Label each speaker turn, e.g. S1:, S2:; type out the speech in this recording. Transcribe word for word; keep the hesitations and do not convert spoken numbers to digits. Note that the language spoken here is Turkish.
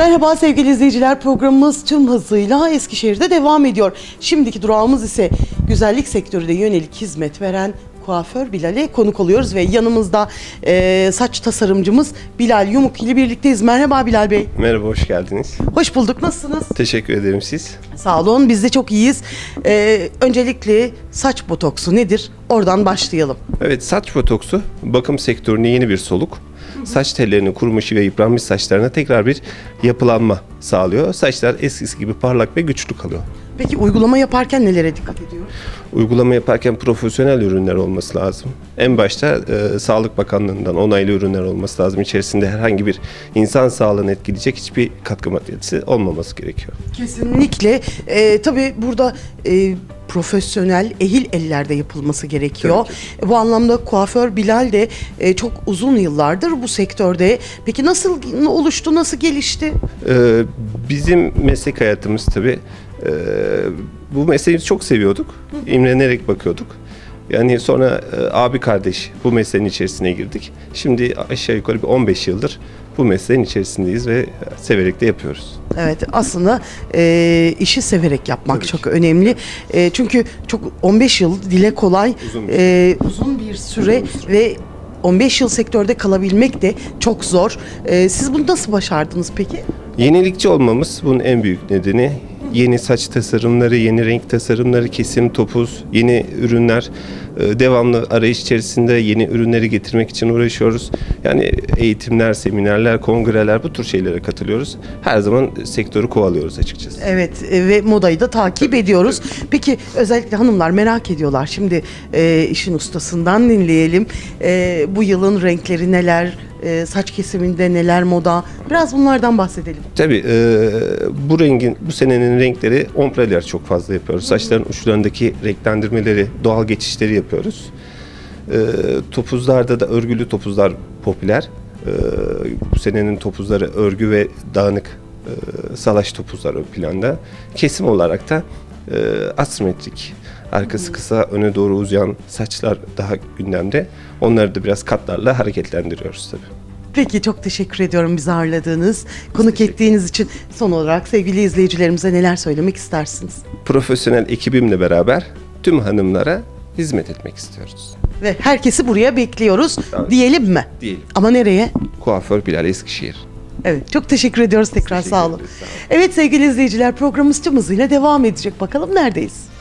S1: Merhaba sevgili izleyiciler, programımız tüm hızıyla Eskişehir'de devam ediyor. Şimdiki durağımız ise güzellik sektörüne yönelik hizmet veren kuaför Bilal'e konuk oluyoruz ve yanımızda e, saç tasarımcımız Bilal Yumuk ile birlikteyiz. Merhaba Bilal Bey.
S2: Merhaba, hoş geldiniz.
S1: Hoş bulduk, nasılsınız?
S2: Teşekkür ederim, siz?
S1: Sağ olun, biz de çok iyiyiz. E, öncelikle saç botoksu nedir? Oradan başlayalım.
S2: Evet, saç botoksu bakım sektörüne yeni bir soluk. Saç tellerinin kurumuş ve yıpranmış saçlarına tekrar bir yapılanma sağlıyor. Saçlar eskisi gibi parlak ve güçlü kalıyor.
S1: Peki uygulama yaparken nelere dikkat ediyoruz?
S2: Uygulama yaparken profesyonel ürünler olması lazım. En başta e, Sağlık Bakanlığı'ndan onaylı ürünler olması lazım. İçerisinde herhangi bir insan sağlığını etkileyecek hiçbir katkı maddesi olmaması gerekiyor.
S1: Kesinlikle. E, tabii burada e, profesyonel, ehil ellerde yapılması gerekiyor. Bu anlamda kuaför Bilal de e, çok uzun yıllardır bu sektörde. Peki nasıl oluştu, nasıl gelişti?
S2: E, bizim meslek hayatımız tabii e, bu mesleği çok seviyorduk. İmrenerek bakıyorduk. Yani sonra e, abi kardeş bu mesleğin içerisine girdik. Şimdi aşağı yukarı bir on beş yıldır bu mesleğin içerisindeyiz ve severek de yapıyoruz.
S1: Evet, aslında e, işi severek yapmak Tabii çok ki. önemli. E, çünkü çok on beş yıl dile kolay, uzun bir, e, uzun bir süre uzun bir süre. Ve on beş yıl sektörde kalabilmek de çok zor. E, siz bunu nasıl başardınız peki?
S2: Yenilikçi olmamız bunun en büyük nedeni. Yeni saç tasarımları, yeni renk tasarımları, kesim, topuz, yeni ürünler, devamlı arayış içerisinde yeni ürünleri getirmek için uğraşıyoruz. Yani eğitimler, seminerler, kongreler, bu tür şeylere katılıyoruz. Her zaman sektörü kovalıyoruz açıkçası.
S1: Evet ve modayı da takip tabii, ediyoruz. Tabii. Peki özellikle hanımlar merak ediyorlar. Şimdi e, işin ustasından dinleyelim. E, bu yılın renkleri neler? E, saç kesiminde neler moda? Biraz bunlardan bahsedelim.
S2: Tabii e, bu rengin, bu senenin renkleri ombreler çok fazla yapıyoruz. Saçların uçlarındaki renklendirmeleri, doğal geçişleri yapıyoruz. E, topuzlarda da örgülü topuzlar popüler. E, bu senenin topuzları örgü ve dağınık e, salaş topuzlar ön planda. Kesim olarak da e, asimetrik, arkası kısa, öne doğru uzayan saçlar daha gündemde. Onları da biraz katlarla hareketlendiriyoruz tabii.
S1: Peki, çok teşekkür ediyorum bizi ağırladığınız, konuk ettiğiniz için. Son olarak sevgili izleyicilerimize neler söylemek istersiniz?
S2: Profesyonel ekibimle beraber tüm hanımlara hizmet etmek istiyoruz.
S1: Ve herkesi buraya bekliyoruz evet. diyelim mi?
S2: Diyelim.
S1: Ama nereye?
S2: Kuaför Bilal, Eskişehir.
S1: Evet, çok teşekkür ediyoruz tekrar,
S2: teşekkür
S1: sağ olun.
S2: Ederiz, sağ olun.
S1: Evet sevgili izleyiciler, programımız tüm hızıyla devam edecek. Bakalım neredeyiz?